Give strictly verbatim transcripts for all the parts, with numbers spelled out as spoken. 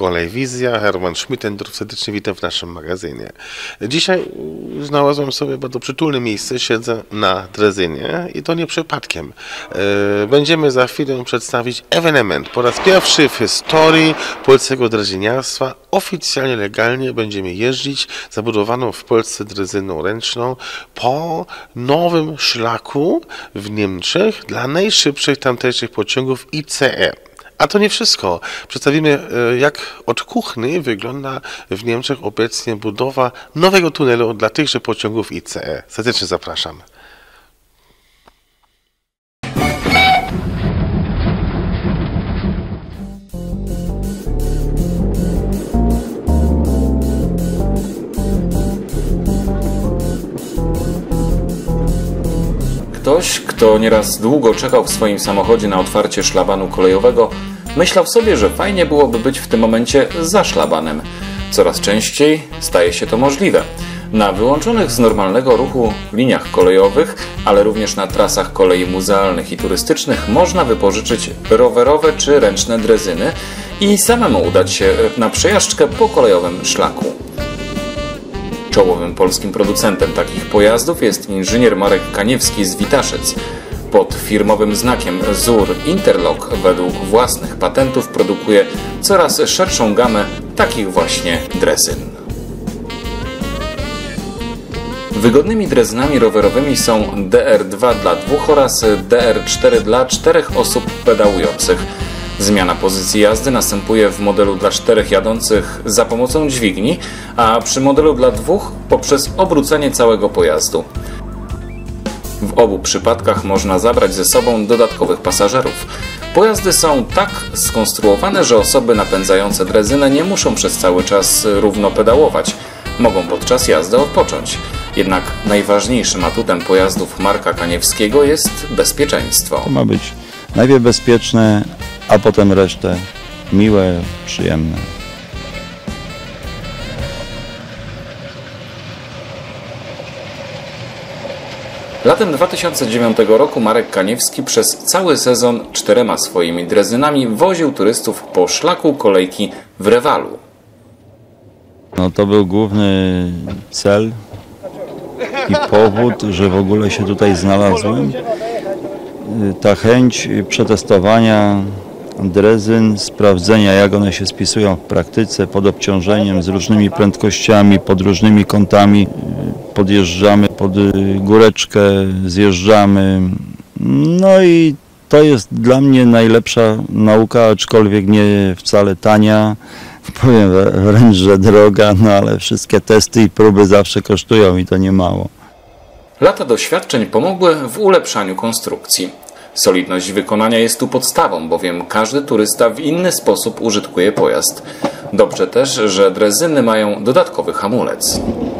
Kolejwizja, Herman Schmittendorf, serdecznie witam w naszym magazynie. Dzisiaj znalazłem sobie bardzo przytulne miejsce, siedzę na drezynie i to nie przypadkiem. Będziemy za chwilę przedstawić ewenement. Po raz pierwszy w historii polskiego drezyniarstwa oficjalnie, legalnie będziemy jeździć zabudowaną w Polsce drezyną ręczną po nowym szlaku w Niemczech dla najszybszych tamtejszych pociągów I C E. A to nie wszystko. Przedstawimy, jak od kuchni wygląda w Niemczech obecnie budowa nowego tunelu dla tychże pociągów I C E. Serdecznie zapraszam. Ktoś, kto nieraz długo czekał w swoim samochodzie na otwarcie szlabanu kolejowego, myślał sobie, że fajnie byłoby być w tym momencie za szlabanem. Coraz częściej staje się to możliwe. Na wyłączonych z normalnego ruchu liniach kolejowych, ale również na trasach kolei muzealnych i turystycznych można wypożyczyć rowerowe czy ręczne drezyny i samemu udać się na przejażdżkę po kolejowym szlaku. Czołowym polskim producentem takich pojazdów jest inżynier Marek Kaniewski z Witaszec. Pod firmowym znakiem Z U R Interlock według własnych patentów produkuje coraz szerszą gamę takich właśnie drezyn. Wygodnymi drezynami rowerowymi są D R dwa dla dwóch oraz D R cztery dla czterech osób pedałujących. Zmiana pozycji jazdy następuje w modelu dla czterech jadących za pomocą dźwigni, a przy modelu dla dwóch poprzez obrócenie całego pojazdu. W obu przypadkach można zabrać ze sobą dodatkowych pasażerów. Pojazdy są tak skonstruowane, że osoby napędzające drezynę nie muszą przez cały czas równo pedałować. Mogą podczas jazdy odpocząć. Jednak najważniejszym atutem pojazdów Marka Kaniewskiego jest bezpieczeństwo. To ma być najpierw bezpieczne, a potem resztę miłe, przyjemne. Latem dwa tysiące dziewiątego roku Marek Kaniewski przez cały sezon czterema swoimi drezynami woził turystów po szlaku kolejki w Rewalu. No to był główny cel i powód, że w ogóle się tutaj znalazłem. Ta chęć przetestowania drezyn, sprawdzenia, jak one się spisują w praktyce pod obciążeniem, z różnymi prędkościami, pod różnymi kątami. Podjeżdżamy pod góreczkę, zjeżdżamy. No i to jest dla mnie najlepsza nauka, aczkolwiek nie wcale tania. Powiem wręcz, że droga, no ale wszystkie testy i próby zawsze kosztują i to nie mało. Lata doświadczeń pomogły w ulepszaniu konstrukcji. Solidność wykonania jest tu podstawą, bowiem każdy turysta w inny sposób użytkuje pojazd. Dobrze też, że drezyny mają dodatkowy hamulec.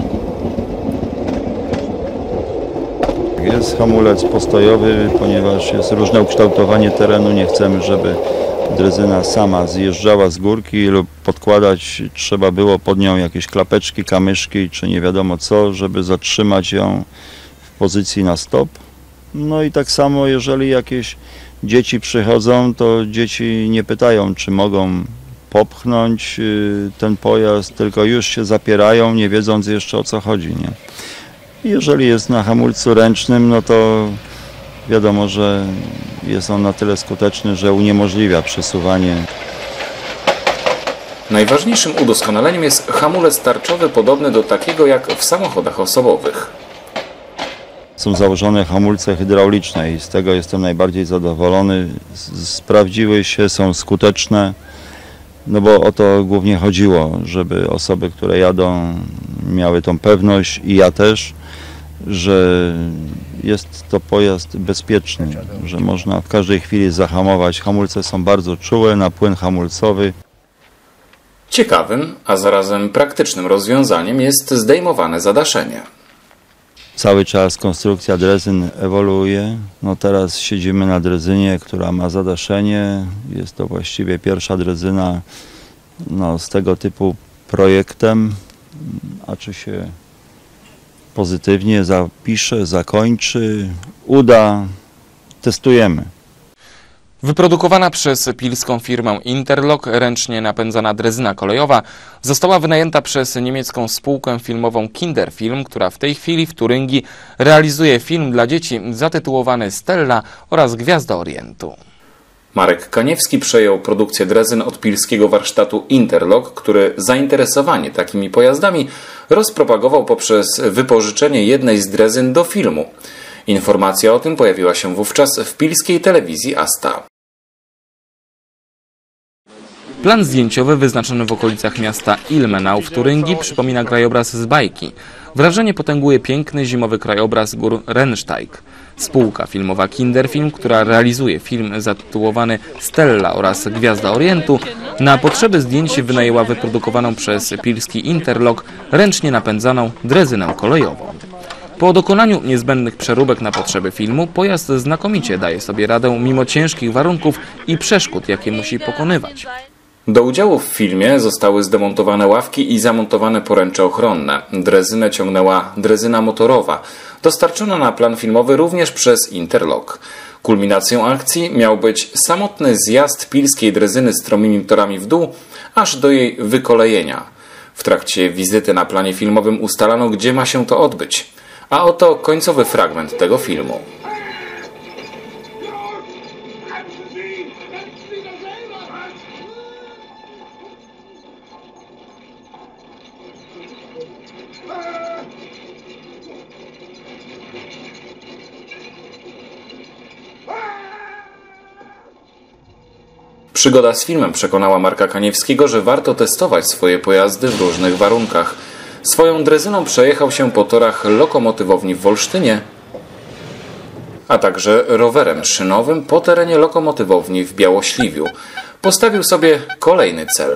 Jest hamulec postojowy, ponieważ jest różne ukształtowanie terenu. Nie chcemy, żeby drezyna sama zjeżdżała z górki lub podkładać trzeba było pod nią jakieś klapeczki, kamyszki czy nie wiadomo co, żeby zatrzymać ją w pozycji na stop. No i tak samo, jeżeli jakieś dzieci przychodzą, to dzieci nie pytają, czy mogą popchnąć ten pojazd, tylko już się zapierają, nie wiedząc jeszcze, o co chodzi, nie? Jeżeli jest na hamulcu ręcznym, no to wiadomo, że jest on na tyle skuteczny, że uniemożliwia przesuwanie. Najważniejszym udoskonaleniem jest hamulec tarczowy podobny do takiego jak w samochodach osobowych. Są założone hamulce hydrauliczne i z tego jestem najbardziej zadowolony. Sprawdziły się, są skuteczne, no bo o to głównie chodziło, żeby osoby, które jadą, miały tą pewność i ja też, że jest to pojazd bezpieczny, że można w każdej chwili zahamować. Hamulce są bardzo czułe na płyn hamulcowy. Ciekawym, a zarazem praktycznym rozwiązaniem jest zdejmowane zadaszenie. Cały czas konstrukcja drezyn ewoluuje. No teraz siedzimy na drezynie, która ma zadaszenie. Jest to właściwie pierwsza drezyna no, z tego typu projektem. A czy się pozytywnie zapisze, zakończy, uda, testujemy. Wyprodukowana przez pilską firmę Interlok ręcznie napędzana drezyna kolejowa została wynajęta przez niemiecką spółkę filmową Kinderfilm, która w tej chwili w Turyngii realizuje film dla dzieci zatytułowany Stella oraz Gwiazda Orientu. Marek Kaniewski przejął produkcję drezyn od pilskiego warsztatu Interlok, który zainteresowanie takimi pojazdami rozpropagował poprzez wypożyczenie jednej z drezyn do filmu. Informacja o tym pojawiła się wówczas w pilskiej telewizji Asta. Plan zdjęciowy wyznaczony w okolicach miasta Ilmenau w Turyngii przypomina krajobraz z bajki. Wrażenie potęguje piękny zimowy krajobraz gór Rennsteig. Spółka filmowa Kinderfilm, która realizuje film zatytułowany Stella oraz Gwiazda Orientu, na potrzeby zdjęć wynajęła wyprodukowaną przez pilski Interlok ręcznie napędzaną drezynę kolejową. Po dokonaniu niezbędnych przeróbek na potrzeby filmu pojazd znakomicie daje sobie radę mimo ciężkich warunków i przeszkód, jakie musi pokonywać. Do udziału w filmie zostały zdemontowane ławki i zamontowane poręcze ochronne. Drezynę ciągnęła drezyna motorowa, dostarczona na plan filmowy również przez Interlok. Kulminacją akcji miał być samotny zjazd pilskiej drezyny stromymi torami w dół, aż do jej wykolejenia. W trakcie wizyty na planie filmowym ustalano, gdzie ma się to odbyć. A oto końcowy fragment tego filmu. Przygoda z filmem przekonała Marka Kaniewskiego, że warto testować swoje pojazdy w różnych warunkach. Swoją drezyną przejechał się po torach lokomotywowni w Wolsztynie, a także rowerem szynowym po terenie lokomotywowni w Białośliwiu. Postawił sobie kolejny cel.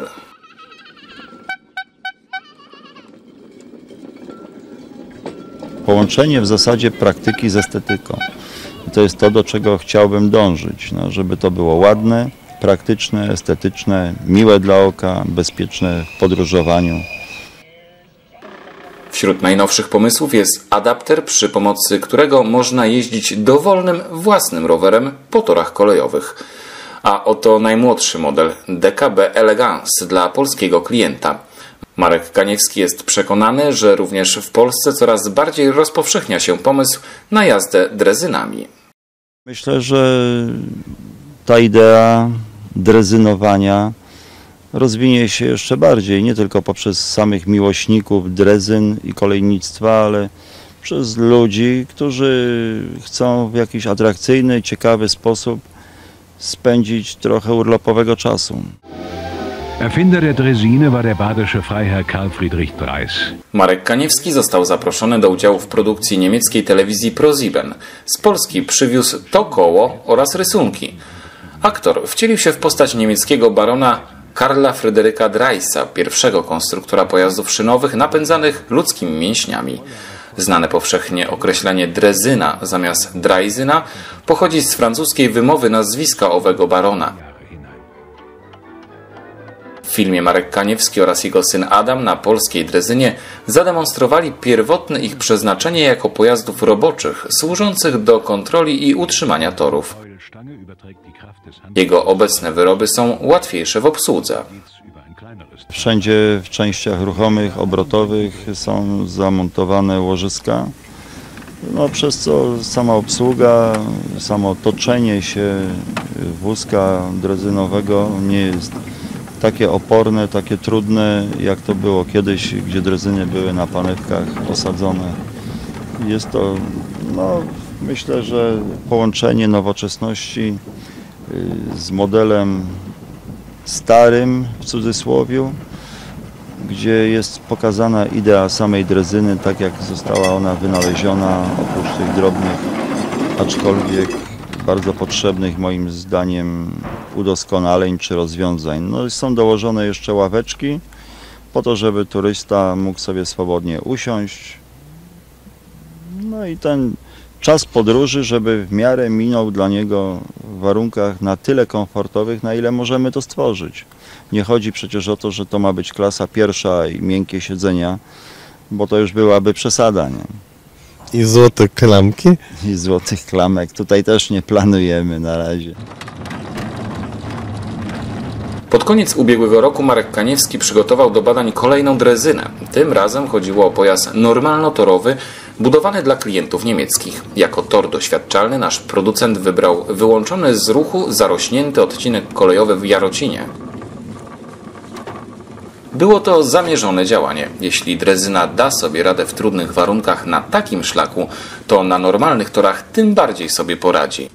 Połączenie w zasadzie praktyki z estetyką. I to jest to, do czego chciałbym dążyć, no, żeby to było ładne, praktyczne, estetyczne, miłe dla oka, bezpieczne w podróżowaniu. Wśród najnowszych pomysłów jest adapter, przy pomocy którego można jeździć dowolnym własnym rowerem po torach kolejowych. A oto najmłodszy model D K B Elegance dla polskiego klienta. Marek Kaniewski jest przekonany, że również w Polsce coraz bardziej rozpowszechnia się pomysł na jazdę drezynami. Myślę, że ta idea drezynowania rozwinie się jeszcze bardziej, nie tylko poprzez samych miłośników drezyn i kolejnictwa, ale przez ludzi, którzy chcą w jakiś atrakcyjny, ciekawy sposób spędzić trochę urlopowego czasu. Erfinder der Draisine war der badische Freiherr Karl Friedrich Dreis. Marek Kaniewski został zaproszony do udziału w produkcji niemieckiej telewizji ProSieben. Z Polski przywiózł to koło oraz rysunki. Aktor wcielił się w postać niemieckiego barona Karla Fryderyka Dreisa, pierwszego konstruktora pojazdów szynowych napędzanych ludzkimi mięśniami. Znane powszechnie określenie drezyna zamiast draizyna pochodzi z francuskiej wymowy nazwiska owego barona. W filmie Marek Kaniewski oraz jego syn Adam na polskiej drezynie zademonstrowali pierwotne ich przeznaczenie jako pojazdów roboczych służących do kontroli i utrzymania torów. Jego obecne wyroby są łatwiejsze w obsłudze. Wszędzie w częściach ruchomych, obrotowych są zamontowane łożyska, no, przez co sama obsługa, samo toczenie się wózka drezynowego nie jest takie oporne, takie trudne, jak to było kiedyś, gdzie drezyny były na panewkach osadzone. Jest to, no, myślę, że połączenie nowoczesności z modelem starym, w cudzysłowie, gdzie jest pokazana idea samej drezyny, tak jak została ona wynaleziona, oprócz tych drobnych, aczkolwiek bardzo potrzebnych moim zdaniem udoskonaleń czy rozwiązań. No, są dołożone jeszcze ławeczki po to, żeby turysta mógł sobie swobodnie usiąść. No i ten czas podróży, żeby w miarę minął dla niego w warunkach na tyle komfortowych, na ile możemy to stworzyć. Nie chodzi przecież o to, że to ma być klasa pierwsza i miękkie siedzenia, bo to już byłaby przesada, nie? I złote klamki? I złotych klamek tutaj też nie planujemy na razie. Pod koniec ubiegłego roku Marek Kaniewski przygotował do badań kolejną drezynę. Tym razem chodziło o pojazd normalnotorowy budowany dla klientów niemieckich. Jako tor doświadczalny nasz producent wybrał wyłączony z ruchu zarośnięty odcinek kolejowy w Jarocinie. Było to zamierzone działanie. Jeśli drezyna da sobie radę w trudnych warunkach na takim szlaku, to na normalnych torach tym bardziej sobie poradzi.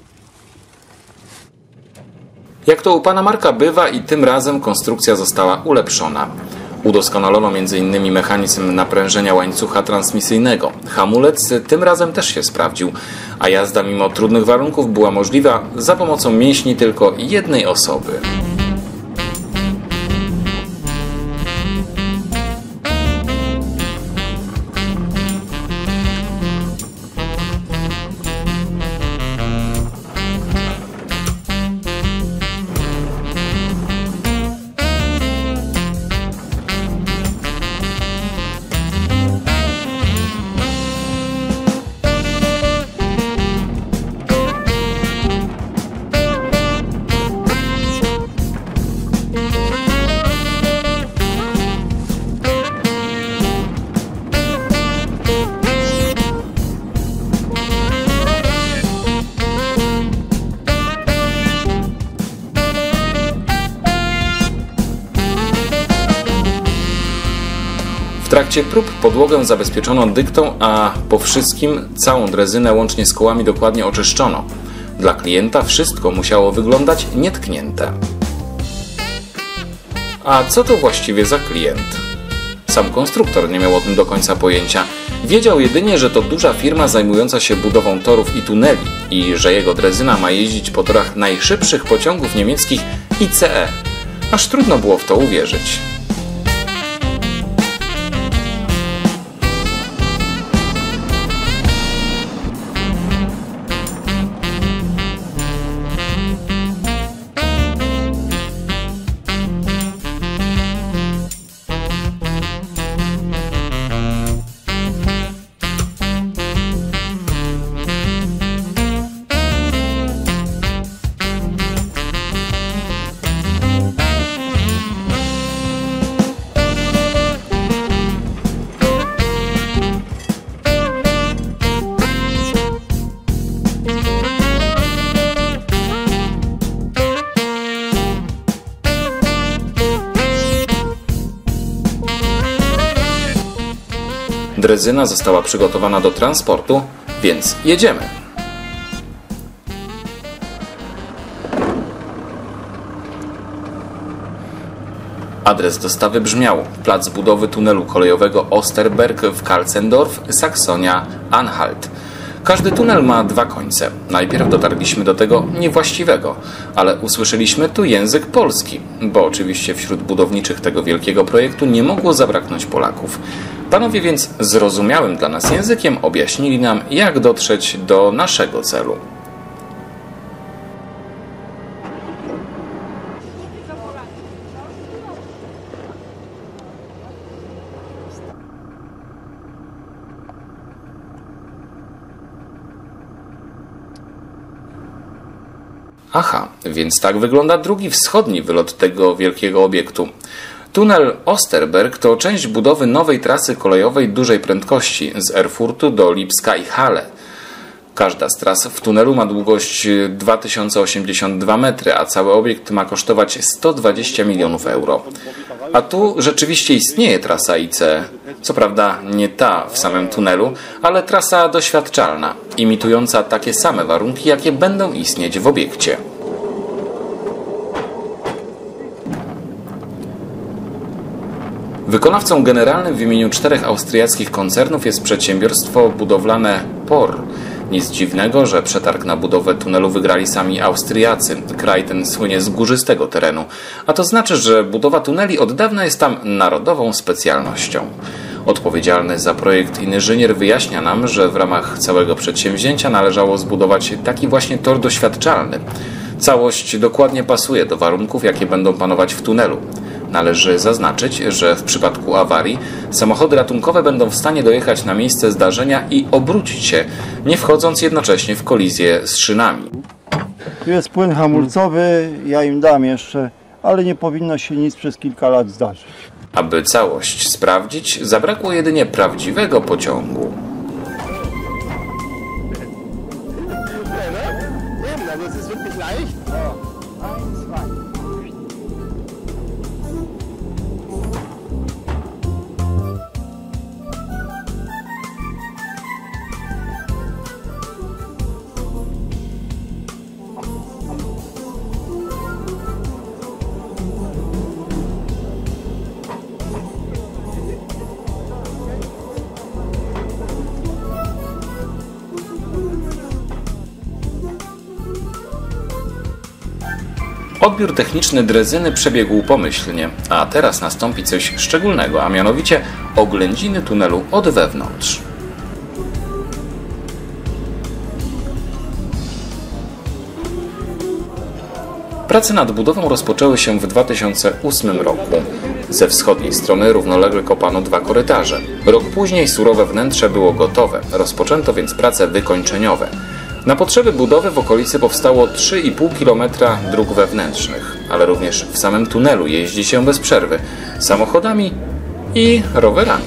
Jak to u pana Marka bywa, i tym razem konstrukcja została ulepszona. Udoskonalono między innymi mechanizm naprężenia łańcucha transmisyjnego. Hamulec tym razem też się sprawdził, a jazda mimo trudnych warunków była możliwa za pomocą mięśni tylko jednej osoby. W trakcie prób podłogę zabezpieczono dyktą, a po wszystkim całą drezynę łącznie z kołami dokładnie oczyszczono. Dla klienta wszystko musiało wyglądać nietknięte. A co to właściwie za klient? Sam konstruktor nie miał o tym do końca pojęcia. Wiedział jedynie, że to duża firma zajmująca się budową torów i tuneli i że jego drezyna ma jeździć po torach najszybszych pociągów niemieckich I C E. Aż trudno było w to uwierzyć. Drezyna została przygotowana do transportu, więc jedziemy. Adres dostawy brzmiał: plac budowy tunelu kolejowego Osterberg w Kalzendorf, Saksonia-Anhalt. Każdy tunel ma dwa końce. Najpierw dotarliśmy do tego niewłaściwego, ale usłyszeliśmy tu język polski, bo oczywiście wśród budowniczych tego wielkiego projektu nie mogło zabraknąć Polaków. Panowie więc zrozumiałym dla nas językiem objaśnili nam, jak dotrzeć do naszego celu. Aha, więc tak wygląda drugi wschodni wylot tego wielkiego obiektu. Tunel Osterberg to część budowy nowej trasy kolejowej dużej prędkości z Erfurtu do Lipska i Halle. Każda z tras w tunelu ma długość dwa tysiące osiemdziesiąt dwa metry, a cały obiekt ma kosztować sto dwadzieścia milionów euro. A tu rzeczywiście istnieje trasa I C E. Co prawda nie ta w samym tunelu, ale trasa doświadczalna, imitująca takie same warunki, jakie będą istnieć w obiekcie. Wykonawcą generalnym w imieniu czterech austriackich koncernów jest przedsiębiorstwo budowlane P O R. Nic dziwnego, że przetarg na budowę tunelu wygrali sami Austriacy. Kraj ten słynie z górzystego terenu, a to znaczy, że budowa tuneli od dawna jest tam narodową specjalnością. Odpowiedzialny za projekt inżynier wyjaśnia nam, że w ramach całego przedsięwzięcia należało zbudować taki właśnie tor doświadczalny. Całość dokładnie pasuje do warunków, jakie będą panować w tunelu. Należy zaznaczyć, że w przypadku awarii samochody ratunkowe będą w stanie dojechać na miejsce zdarzenia i obrócić się, nie wchodząc jednocześnie w kolizję z szynami. Tu jest płyn hamulcowy, ja im dam jeszcze ale nie powinno się nic przez kilka lat zdarzyć. Aby całość sprawdzić, zabrakło jedynie prawdziwego pociągu. Odbiór techniczny drezyny przebiegł pomyślnie, a teraz nastąpi coś szczególnego, a mianowicie oględziny tunelu od wewnątrz. Prace nad budową rozpoczęły się w dwa tysiące ósmym roku. Ze wschodniej strony równolegle kopano dwa korytarze. Rok później surowe wnętrze było gotowe, rozpoczęto więc prace wykończeniowe. Na potrzeby budowy w okolicy powstało trzy i pół kilometra dróg wewnętrznych, ale również w samym tunelu jeździ się bez przerwy samochodami i rowerami.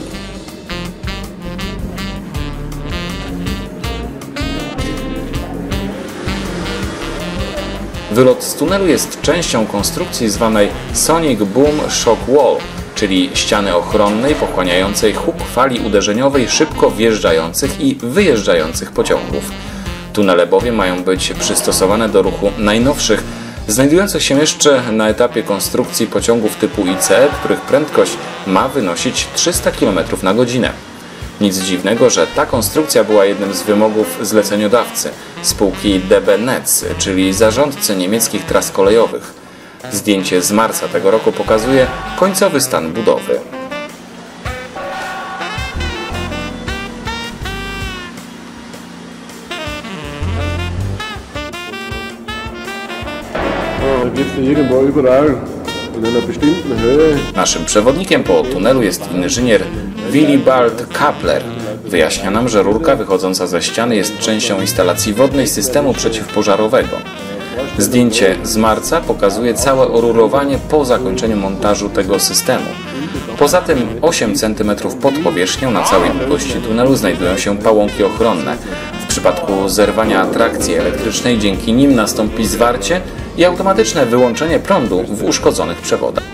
Wylot z tunelu jest częścią konstrukcji zwanej Sonic Boom Shock Wall, czyli ściany ochronnej pochłaniającej huk fali uderzeniowej szybko wjeżdżających i wyjeżdżających pociągów. Tunele bowiem mają być przystosowane do ruchu najnowszych, znajdujących się jeszcze na etapie konstrukcji pociągów typu I C E, których prędkość ma wynosić trzysta kilometrów na godzinę. Nic dziwnego, że ta konstrukcja była jednym z wymogów zleceniodawcy, spółki D B Netz, czyli zarządcy niemieckich tras kolejowych. Zdjęcie z marca tego roku pokazuje końcowy stan budowy. Naszym przewodnikiem po tunelu jest inżynier Willibald Kapler. Wyjaśnia nam, że rurka wychodząca ze ściany jest częścią instalacji wodnej systemu przeciwpożarowego. Zdjęcie z marca pokazuje całe orurowanie po zakończeniu montażu tego systemu. Poza tym osiem centymetrów pod powierzchnią na całej długości tunelu znajdują się pałąki ochronne. W przypadku zerwania atrakcji elektrycznej dzięki nim nastąpi zwarcie i automatyczne wyłączenie prądu w uszkodzonych przewodach.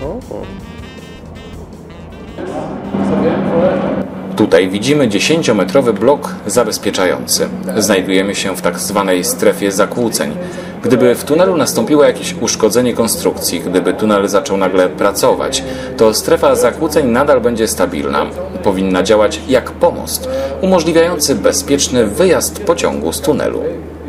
Tutaj widzimy dziesięciometrowy blok zabezpieczający. Znajdujemy się w tak zwanej strefie zakłóceń. Gdyby w tunelu nastąpiło jakieś uszkodzenie konstrukcji, gdyby tunel zaczął nagle pracować, to strefa zakłóceń nadal będzie stabilna. Powinna działać jak pomost, umożliwiający bezpieczny wyjazd pociągu z tunelu.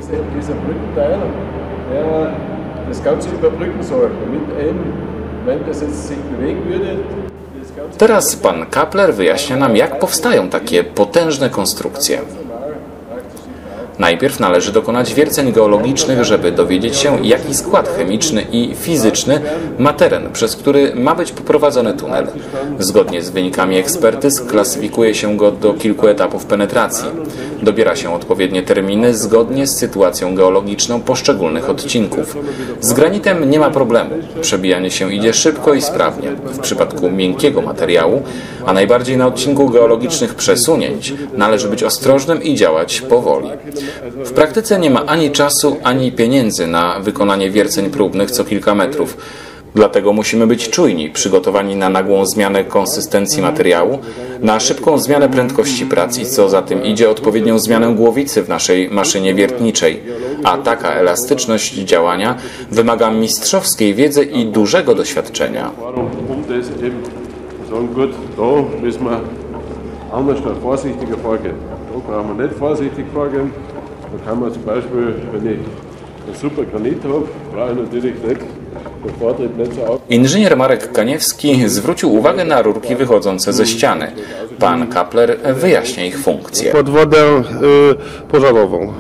Teraz pan Kapler wyjaśnia nam, jak powstają takie potężne konstrukcje. Najpierw należy dokonać wierceń geologicznych, żeby dowiedzieć się, jaki skład chemiczny i fizyczny ma teren, przez który ma być poprowadzony tunel. Zgodnie z wynikami ekspertyz klasyfikuje się go do kilku etapów penetracji. Dobiera się odpowiednie terminy zgodnie z sytuacją geologiczną poszczególnych odcinków. Z granitem nie ma problemu. Przebijanie się idzie szybko i sprawnie. W przypadku miękkiego materiału, a najbardziej na odcinku geologicznych przesunięć, należy być ostrożnym i działać powoli. W praktyce nie ma ani czasu, ani pieniędzy na wykonanie wierceń próbnych co kilka metrów. Dlatego musimy być czujni, przygotowani na nagłą zmianę konsystencji materiału, na szybką zmianę prędkości prac i co za tym idzie odpowiednią zmianę głowicy w naszej maszynie wiertniczej. A taka elastyczność działania wymaga mistrzowskiej wiedzy i dużego doświadczenia. Da kann man zum Beispiel, wenn ich einen super Granit habe, brauche ich natürlich nicht den Vortrieb nicht so auf. Inżynier Marek Kaniewski zwrócił uwagę na rurki wychodzące ze ściany. Pan Kapler wyjaśnia ich funkcję. Pod wodę y, pożarową.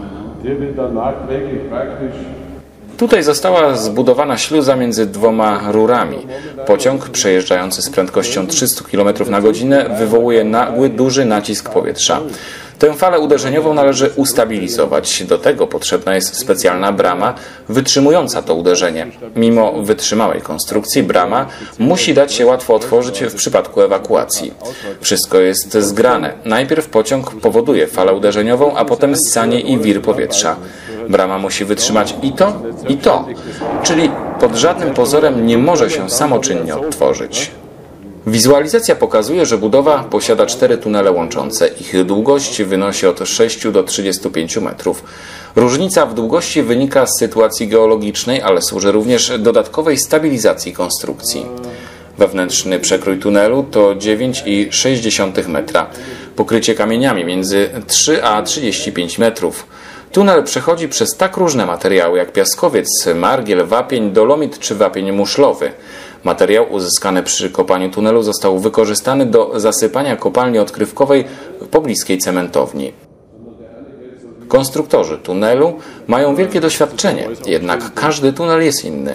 Tutaj została zbudowana śluza między dwoma rurami. Pociąg przejeżdżający z prędkością trzysta kilometrów na godzinę wywołuje nagły, duży nacisk powietrza. Tę falę uderzeniową należy ustabilizować. Do tego potrzebna jest specjalna brama wytrzymująca to uderzenie. Mimo wytrzymałej konstrukcji brama musi dać się łatwo otworzyć w przypadku ewakuacji. Wszystko jest zgrane. Najpierw pociąg powoduje falę uderzeniową, a potem ssanie i wir powietrza. Brama musi wytrzymać i to, i to. Czyli pod żadnym pozorem nie może się samoczynnie otworzyć. Wizualizacja pokazuje, że budowa posiada cztery tunele łączące. Ich długość wynosi od sześciu do trzydziestu pięciu metrów. Różnica w długości wynika z sytuacji geologicznej, ale służy również dodatkowej stabilizacji konstrukcji. Wewnętrzny przekrój tunelu to dziewięć i sześć dziesiątych metra. Pokrycie kamieniami między trzy a trzydzieści pięć metrów. Tunel przechodzi przez tak różne materiały jak piaskowiec, margiel, wapień, dolomit czy wapień muszlowy. Materiał uzyskany przy kopaniu tunelu został wykorzystany do zasypania kopalni odkrywkowej w pobliskiej cementowni. Konstruktorzy tunelu mają wielkie doświadczenie, jednak każdy tunel jest inny.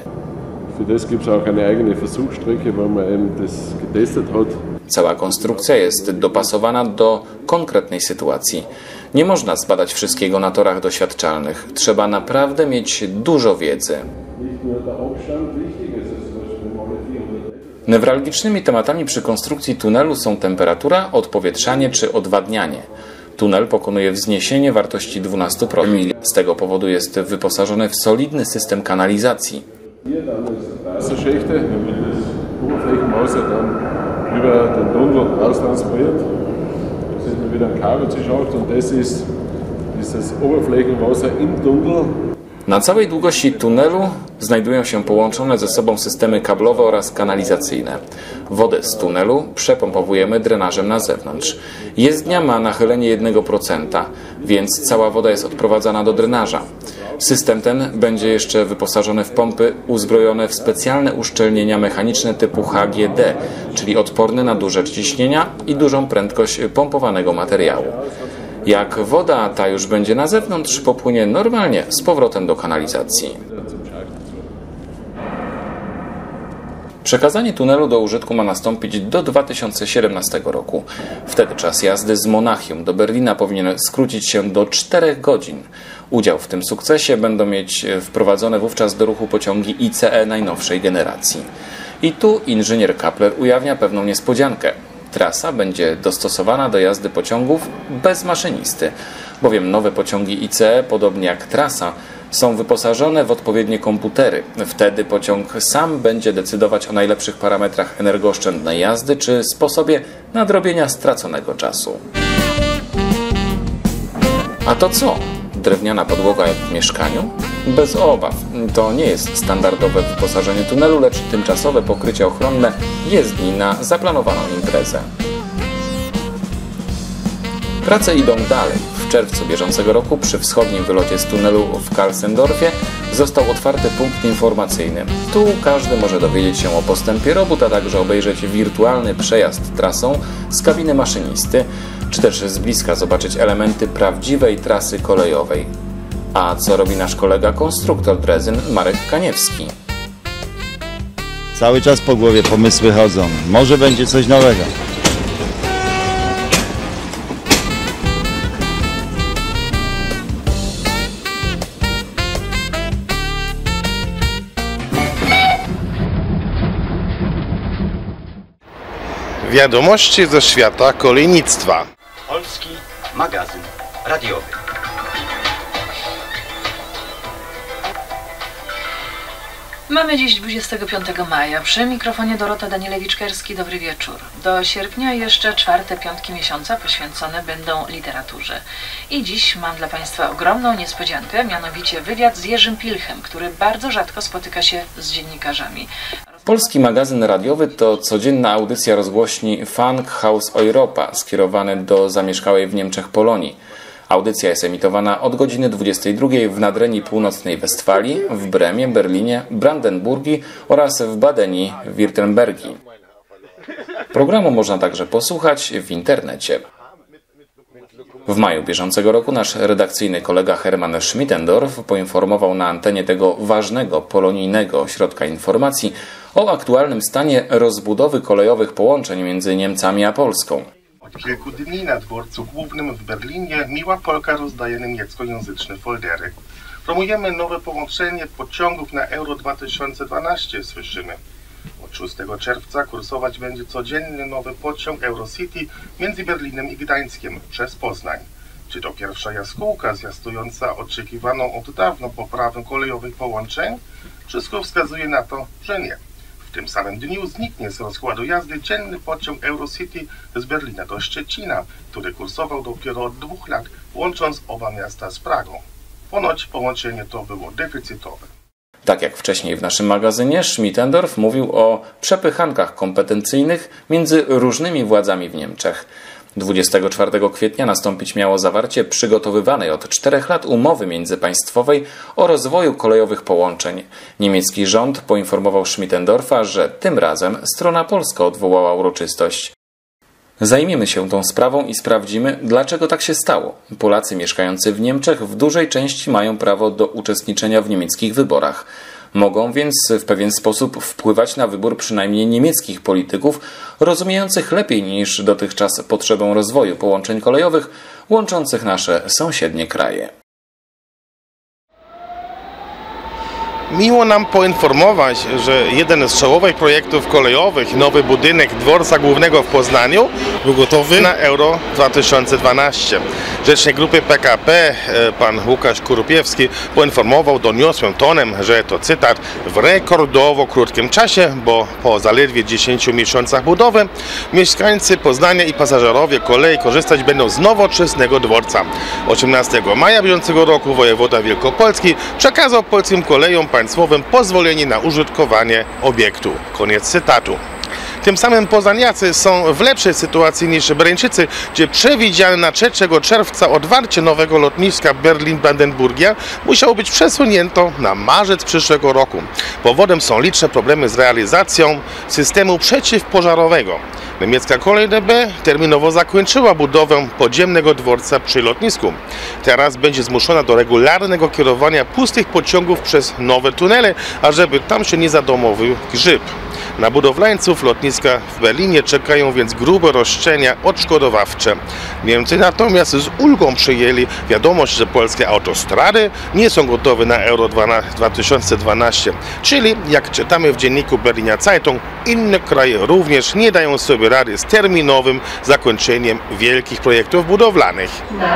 Cała konstrukcja jest dopasowana do konkretnej sytuacji. Nie można zbadać wszystkiego na torach doświadczalnych. Trzeba naprawdę mieć dużo wiedzy. Newralgicznymi tematami przy konstrukcji tunelu są temperatura, odpowietrzanie czy odwadnianie. Tunel pokonuje wzniesienie wartości dwanaście promili. Z tego powodu jest wyposażony w solidny system kanalizacji. Na całej długości tunelu znajdują się połączone ze sobą systemy kablowe oraz kanalizacyjne. Wodę z tunelu przepompowujemy drenażem na zewnątrz. Jezdnia ma nachylenie jeden procent, więc cała woda jest odprowadzana do drenaża. System ten będzie jeszcze wyposażony w pompy uzbrojone w specjalne uszczelnienia mechaniczne typu H G D, czyli odporne na duże ciśnienia i dużą prędkość pompowanego materiału. Jak woda ta już będzie na zewnątrz, popłynie normalnie z powrotem do kanalizacji. Przekazanie tunelu do użytku ma nastąpić do dwa tysiące siedemnastego roku. Wtedy czas jazdy z Monachium do Berlina powinien skrócić się do czterech godzin. Udział w tym sukcesie będą mieć wprowadzone wówczas do ruchu pociągi I C E najnowszej generacji. I tu inżynier Kapler ujawnia pewną niespodziankę. Trasa będzie dostosowana do jazdy pociągów bez maszynisty, bowiem nowe pociągi I C E, podobnie jak trasa, są wyposażone w odpowiednie komputery. Wtedy pociąg sam będzie decydować o najlepszych parametrach energooszczędnej jazdy czy sposobie nadrobienia straconego czasu. A to co? Drewniana podłoga jak w mieszkaniu? Bez obaw. To nie jest standardowe wyposażenie tunelu, lecz tymczasowe pokrycie ochronne jezdni na zaplanowaną imprezę. Prace idą dalej. W czerwcu bieżącego roku przy wschodnim wylocie z tunelu w Karlsendorfie został otwarty punkt informacyjny. Tu każdy może dowiedzieć się o postępie robót, a także obejrzeć wirtualny przejazd trasą z kabiny maszynisty, czy też z bliska zobaczyć elementy prawdziwej trasy kolejowej. A co robi nasz kolega konstruktor drezyn Marek Kaniewski? Cały czas po głowie pomysły chodzą. Może będzie coś nowego. Wiadomości ze świata kolejnictwa. Polski magazyn radiowy. Mamy dziś dwudziestego piątego maja. Przy mikrofonie Dorota Danielewicz-Kerski. Dobry wieczór. Do sierpnia jeszcze czwarte piątki miesiąca poświęcone będą literaturze. I dziś mam dla Państwa ogromną niespodziankę, mianowicie wywiad z Jerzym Pilchem, który bardzo rzadko spotyka się z dziennikarzami. Polski magazyn radiowy to codzienna audycja rozgłośni Funkhaus Europa, skierowany do zamieszkałej w Niemczech Polonii. Audycja jest emitowana od godziny dwudziestej drugiej w nadrenii północnej Westfalii, w Bremie, Berlinie, Brandenburgii oraz w Badeni, Wirtembergii. Programu można także posłuchać w internecie. W maju bieżącego roku nasz redakcyjny kolega Hermann Schmittendorf poinformował na antenie tego ważnego polonijnego ośrodka informacji o aktualnym stanie rozbudowy kolejowych połączeń między Niemcami a Polską. Od kilku dni na dworcu głównym w Berlinie miła Polka rozdaje niemieckojęzyczne foldery. Promujemy nowe połączenie pociągów na Euro dwa tysiące dwanaście, słyszymy. Od szóstego czerwca kursować będzie codzienny nowy pociąg Eurocity między Berlinem i Gdańskiem przez Poznań. Czy to pierwsza jaskółka zwiastująca oczekiwaną od dawna poprawę kolejowych połączeń? Wszystko wskazuje na to, że nie. W tym samym dniu zniknie z rozkładu jazdy dzienny pociąg Eurocity z Berlina do Szczecina, który kursował dopiero od dwóch lat, łącząc oba miasta z Pragą. Ponoć połączenie to było deficytowe. Tak jak wcześniej w naszym magazynie, Schmittendorf mówił o przepychankach kompetencyjnych między różnymi władzami w Niemczech. dwudziestego czwartego kwietnia nastąpić miało zawarcie przygotowywanej od czterech lat umowy międzypaństwowej o rozwoju kolejowych połączeń. Niemiecki rząd poinformował Schmittendorfa, że tym razem strona polska odwołała uroczystość. Zajmiemy się tą sprawą i sprawdzimy, dlaczego tak się stało. Polacy mieszkający w Niemczech w dużej części mają prawo do uczestniczenia w niemieckich wyborach. Mogą więc w pewien sposób wpływać na wybór przynajmniej niemieckich polityków, rozumiejących lepiej niż dotychczas potrzebę rozwoju połączeń kolejowych łączących nasze sąsiednie kraje. Miło nam poinformować, że jeden z czołowych projektów kolejowych, nowy budynek dworca głównego w Poznaniu, był gotowy na Euro dwa tysiące dwanaście. Rzecznik grupy P K P, pan Łukasz Kurupiewski, poinformował doniosłym tonem, że to cytat, w rekordowo krótkim czasie, bo po zaledwie dziesięciu miesiącach budowy, mieszkańcy Poznania i pasażerowie kolei korzystać będą z nowoczesnego dworca. osiemnastego maja bieżącego roku wojewoda wielkopolski przekazał polskim kolejom państwowym pozwolenie na użytkowanie obiektu. Koniec cytatu. Tym samym poznaniacy są w lepszej sytuacji niż Bereńczycy, gdzie przewidziane na trzeciego czerwca otwarcie nowego lotniska Berlin-Brandenburgia musiało być przesunięto na marzec przyszłego roku. Powodem są liczne problemy z realizacją systemu przeciwpożarowego. Niemiecka kolej D B terminowo zakończyła budowę podziemnego dworca przy lotnisku. Teraz będzie zmuszona do regularnego kierowania pustych pociągów przez nowe tunele, ażeby tam się nie zadomowił grzyb. Na budowlańców lotniska w Berlinie czekają więc grube roszczenia odszkodowawcze. Niemcy natomiast z ulgą przyjęli wiadomość, że polskie autostrady nie są gotowe na Euro dwa tysiące dwanaście. Czyli, jak czytamy w dzienniku Berliner Zeitung, inne kraje również nie dają sobie rady z terminowym zakończeniem wielkich projektów budowlanych.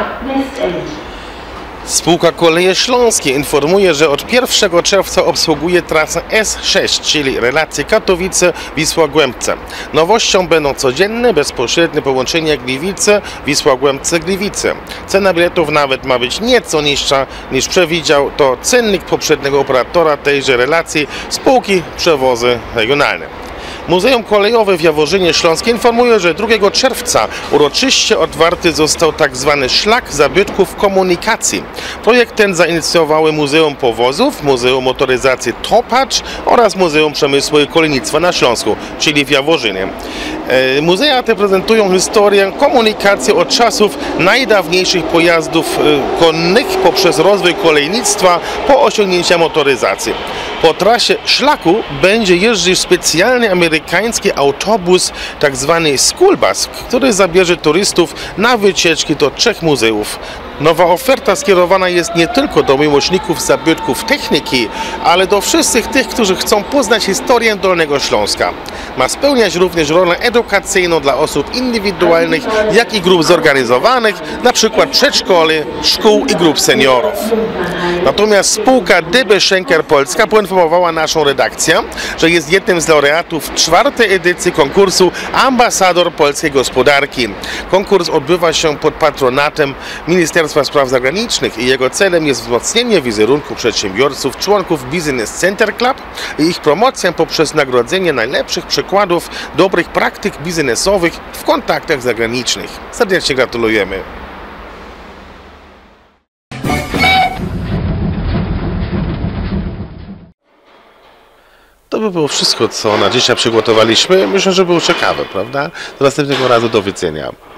Spółka Koleje Śląskie informuje, że od pierwszego czerwca obsługuje trasę S sześć, czyli relację Katowice-Wisła-Głębce. Nowością będą codzienne, bezpośrednie połączenia Gliwice-Wisła-Głębce-Gliwice. Cena biletów nawet ma być nieco niższa niż przewidział to cennik poprzedniego operatora tejże relacji spółki Przewozy Regionalne. Muzeum Kolejowe w Jaworzynie Śląskim informuje, że drugiego czerwca uroczyście otwarty został tzw. szlak zabytków komunikacji. Projekt ten zainicjowały Muzeum Powozów, Muzeum Motoryzacji Topacz oraz Muzeum Przemysłu i Kolejnictwa na Śląsku, czyli w Jaworzynie. Muzea te prezentują historię komunikacji od czasów najdawniejszych pojazdów konnych poprzez rozwój kolejnictwa po osiągnięcia motoryzacji. Po trasie szlaku będzie jeździć specjalny amerykański autobus, tzw. school bus, który zabierze turystów na wycieczki do trzech muzeów. Nowa oferta skierowana jest nie tylko do miłośników zabytków techniki, ale do wszystkich tych, którzy chcą poznać historię Dolnego Śląska. Ma spełniać również rolę edukacyjną dla osób indywidualnych, jak i grup zorganizowanych, np. przedszkoli, szkół i grup seniorów. Natomiast spółka D B Schenker Polska poinformowała naszą redakcję, że jest jednym z laureatów czwartej edycji konkursu Ambasador Polskiej Gospodarki. Konkurs odbywa się pod patronatem Ministerstwa Spraw Zagranicznych i jego celem jest wzmocnienie wizerunku przedsiębiorców, członków Business Center Club i ich promocja poprzez nagrodzenie najlepszych przykładów dobrych praktyk biznesowych w kontaktach zagranicznych. Serdecznie gratulujemy. To by było wszystko, co na dzisiaj przygotowaliśmy. Myślę, że było ciekawe, prawda? Do następnego razu, do widzenia.